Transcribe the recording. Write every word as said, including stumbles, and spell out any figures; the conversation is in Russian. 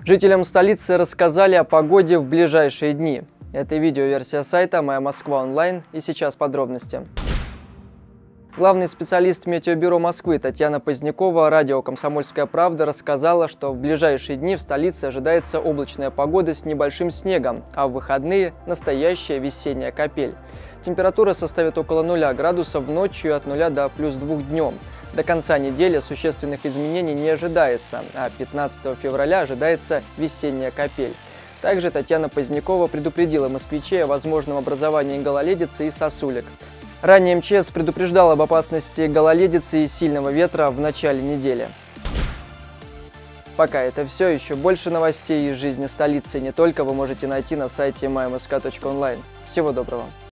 Жителям столицы рассказали о погоде в ближайшие дни. Это видеоверсия сайта «Моя Москва онлайн», и сейчас подробности. Главный специалист Метеобюро Москвы Татьяна Позднякова радио «Комсомольская правда» рассказала, что в ближайшие дни в столице ожидается облачная погода с небольшим снегом, а в выходные – настоящая весенняя капель. Температура составит около нуля градусов ночью и от нуля до плюс двух днем. До конца недели существенных изменений не ожидается, а пятнадцатого февраля ожидается весенняя капель. Также Татьяна Позднякова предупредила москвичей о возможном образовании гололедицы и сосулек. Ранее эм че эс предупреждал об опасности гололедицы и сильного ветра в начале недели. Пока это все. Еще больше новостей из жизни столицы и не только вы можете найти на сайте май эм эс ка точка онлайн. Всего доброго!